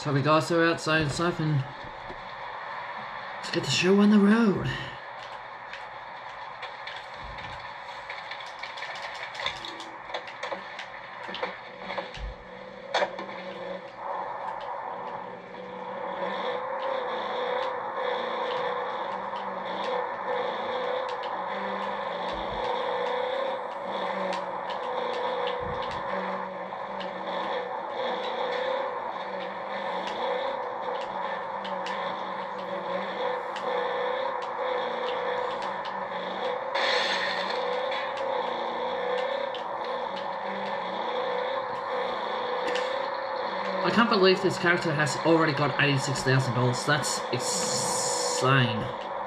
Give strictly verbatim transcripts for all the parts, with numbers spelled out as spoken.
So we guys are outside and stuff, and let's get the show on the road. I can't believe this character has already got eighty-six thousand dollars. That's insane.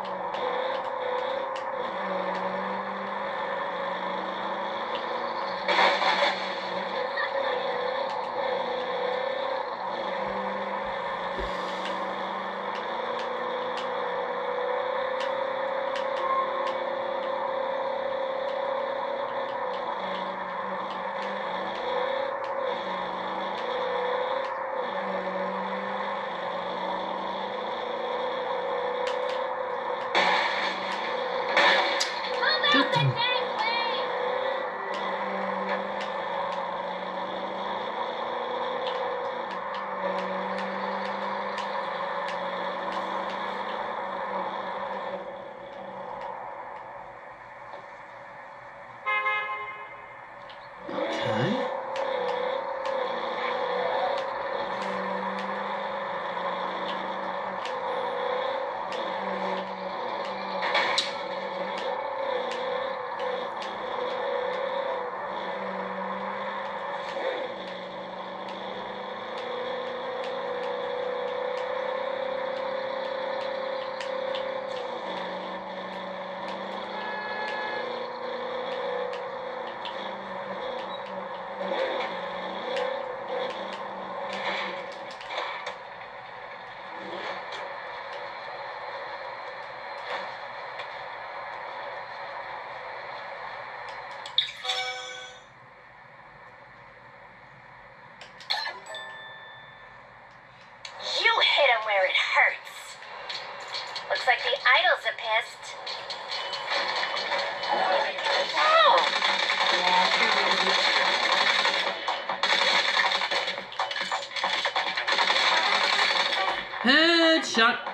Like the idols are pissed. Headshot.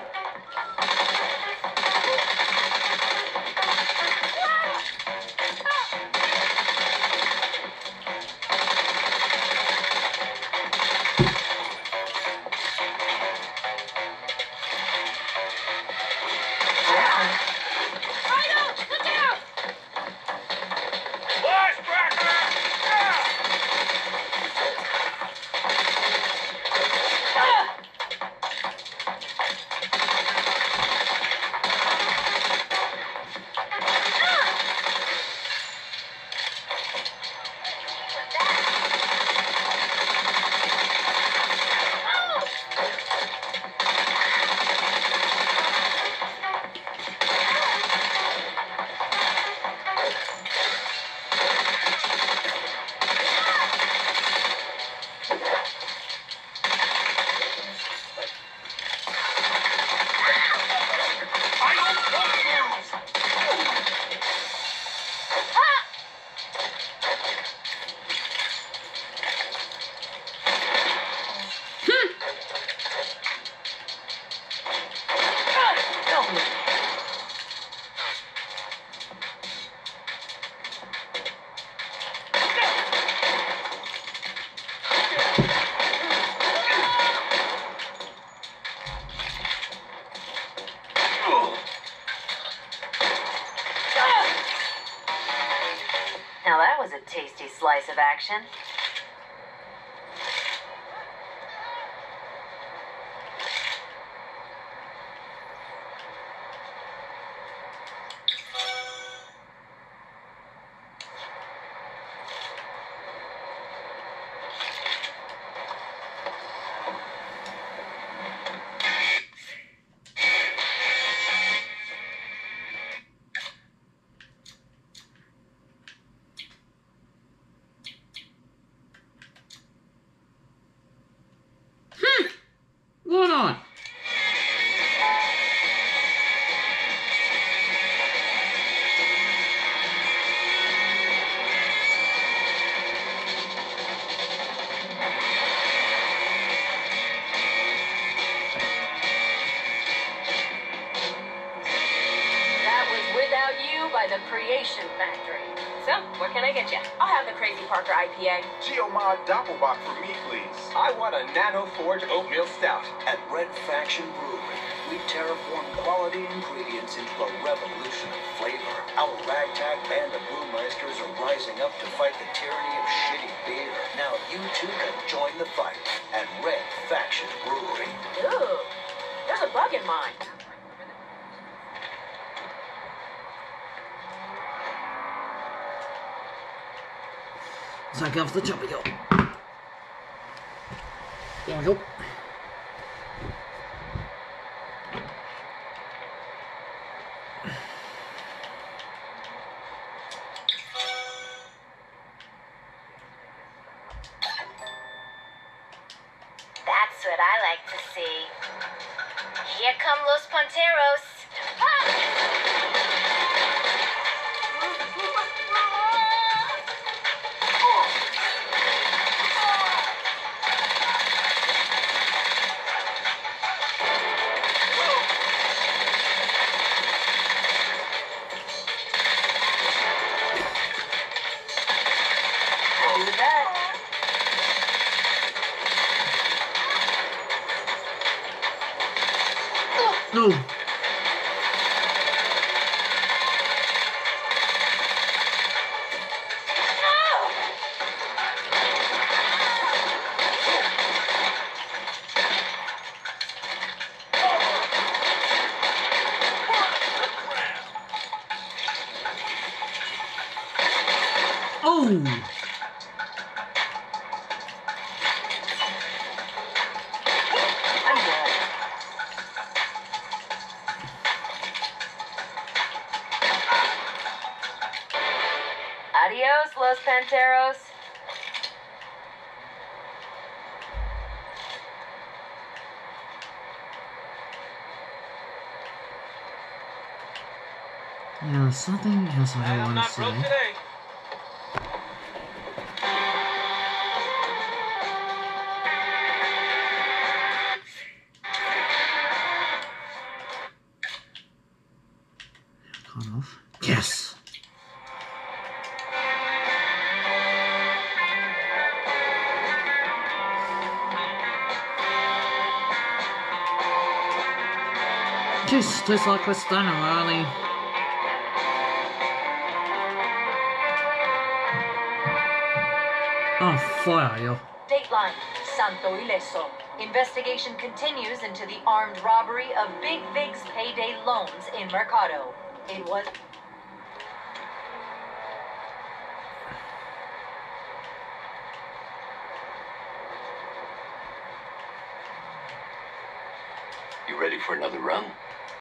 Now that was a tasty slice of action. Innovation Factory. So, what can I get you? I'll have the Crazy Parker I P A. Geomod Doppelbock for me, please. I want a Nano Forge Oatmeal Stout. At Red Faction Brewery, we terraform quality ingredients into a revolution of flavor. Our ragtag band of brewmeisters are rising up to fight the tyranny of shitty beer. Now you too can join the fight at Red Faction Brewery. Ooh, there's a bug in mine. So I go for the top, we go. There we go. That's what I like to see. Here come Los Panteros. No. Oh. Adios, Los Panteros. Yeah, something else I I'm want to not say. broke today. Cut off. Yes. Jeez, tastes like a stunner, really. On fire, yo. Dateline, Santo Ileso. Investigation continues into the armed robbery of Big Vig's payday loans in Mercado. It was... You ready for another run?